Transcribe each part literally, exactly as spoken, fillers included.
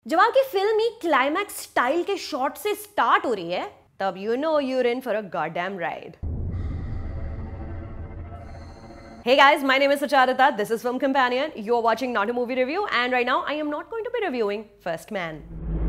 जब आपकी फिल्म ही क्लाइमैक्स स्टाइल के शॉट से स्टार्ट हो रही है, तब you know you're in for a goddamn ride. Hey guys, my name is Sucharita, this is Film Companion, you're watching Not a Movie Review, and right now I am not going to be reviewing First Man.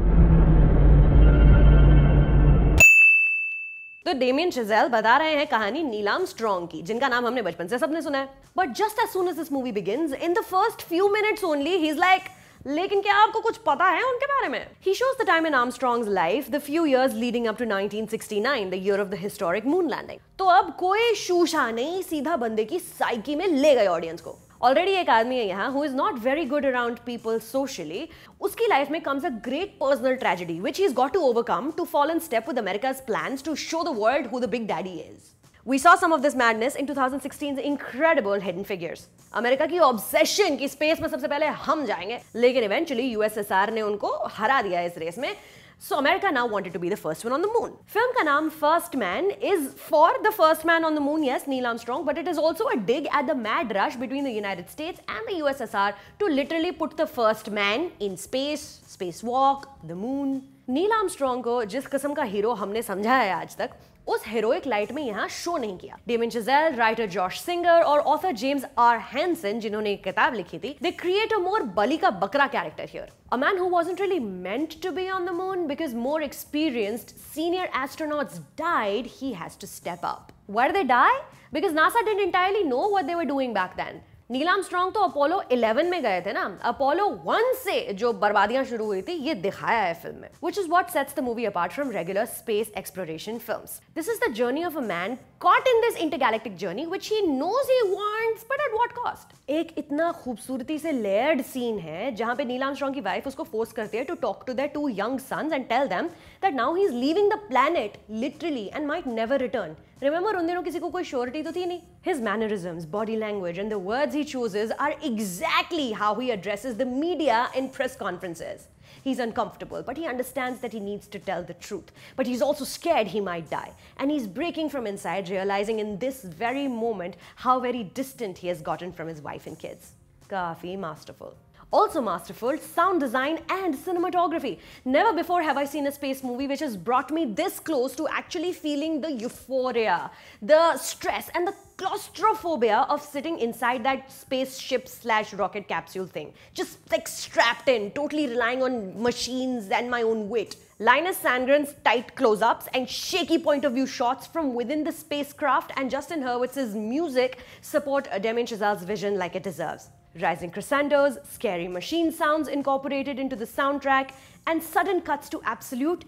तो Damien Chazelle बता रहे हैं कहानी नील Armstrong की, जिनका नाम हमने बचपन से सबने सुना है. But just as soon as this movie begins, in the first few minutes only, he's like, लेकिन क्या आपको कुछ पता है उनके बारे में? He shows the time in Armstrong's life, the few years leading up to nineteen sixty-nine, the year of the historic moon landing. तो अब कोई शूशा नहीं, सीधा बंदे की साइकी में ले गए ऑडियंस को. ऑलरेडी एक आदमी है यहाँ who is not very good around people socially. उसकी लाइफ में comes a great personal tragedy which he's got to overcome to fall in step with America's plans to show the world who the big daddy is. We saw some of this madness in twenty sixteen's incredible Hidden Figures. America की obsession की space में सबसे पहले हम जाएंगे, लेकिन eventually USSR ने उनको हरा दिया इस रेस में. So America now wanted to be the first one on the moon. Film का नाम First Man is for the first man on the moon, yes, Neil Armstrong, but it is also a dig at the mad rush between the United States and the U S S R to literally put the first man in space, spacewalk, the moon. Neil Armstrong को जिस किस्म का hero हमने समझा है आज तक, उस हेरोइक लाइट में यहाँ शो नहीं किया. Damien Chazelle, writer Josh Singer और ऑथर जेम्स आर हैंसन, जिन्होंने एक किताब लिखी थी, they create a more बलि का बकरा character here. A man who wasn't really meant to be on the moon because more experienced senior astronauts died, he has to step up. Why did they die? Because NASA didn't entirely know what they were doing back then. Neil Armstrong तो Apollo eleven में गए थे ना. Apollo one से जो बर्बादियां शुरू हुई थी, ये दिखाया है फिल्म में. Which is what sets the movie apart from regular space exploration films. This is the journey of a man caught in this intergalactic journey which he knows he wants, but at what cost? एक इतना खूबसूरती से layered scene है जहां पे Neil Armstrong की wife उसको force करती है to talk to their two young sons and tell them that now he is leaving the planet literally and might never return. Remember, उन दिनों किसी को कोई श्योरिटी तो थी नहीं. His mannerisms, body language and the words he chooses are exactly how he addresses the media in press conferences. He's uncomfortable, but he understands that he needs to tell the truth. But he's also scared he might die. And he's breaking from inside, realizing in this very moment how very distant he has gotten from his wife and kids. Kafi masterful. Also masterful, sound design and cinematography. Never before have I seen a space movie which has brought me this close to actually feeling the euphoria, the stress and the claustrophobia of sitting inside that spaceship slash rocket capsule thing. Just like strapped in, totally relying on machines and my own wit. Linus Sandgren's tight close-ups and shaky point of view shots from within the spacecraft and Justin Hurwitz's music support Damien Chazelle's vision like it deserves. Rising crescendos, scary machine sounds incorporated into the soundtrack, and sudden cuts to absolute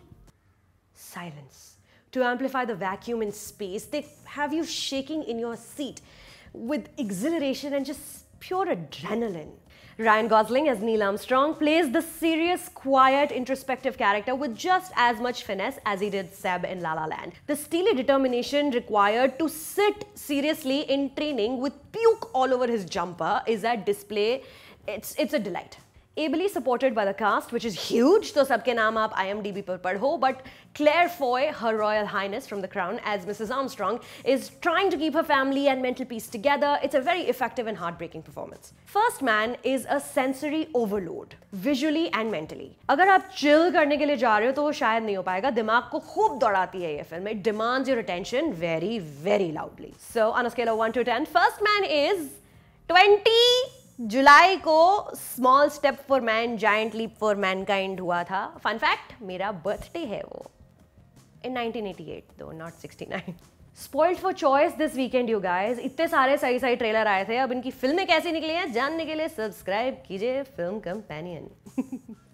silence. To amplify the vacuum in space, they have you shaking in your seat with exhilaration and just pure adrenaline. Ryan Gosling as Neil Armstrong plays the serious, quiet, introspective character with just as much finesse as he did Seb in La La Land. The steely determination required to sit seriously in training with puke all over his jumper is at display. It's, it's a delight. Ably supported by the cast, which is huge, so sabke naam aap I M D B par padho, but Claire Foy, Her Royal Highness from The Crown as Missus Armstrong, is trying to keep her family and mental peace together. It's a very effective and heartbreaking performance. First Man is a sensory overload, visually and mentally. अगर आप chill करने के लिए जा रहे हो तो वो शायद नहीं हो पाएगा. दिमाग को खूब दौड़ाती है ये film. It demands your attention very, very loudly. So on a scale of one to ten, First Man is twenty. जुलाई को small step for man giant leap for mankind हुआ था. फन फैक्ट, मेरा बर्थडे है वो in nineteen eighty eight, दो not sixty nine. Spoiled for choice this weekend you guys. इतने सारे सही सही ट्रेलर आए थे. अब इनकी फिल्में कैसी निकली हैं जानने के लिए सब्सक्राइब कीजिए फिल्म कंपेनियन.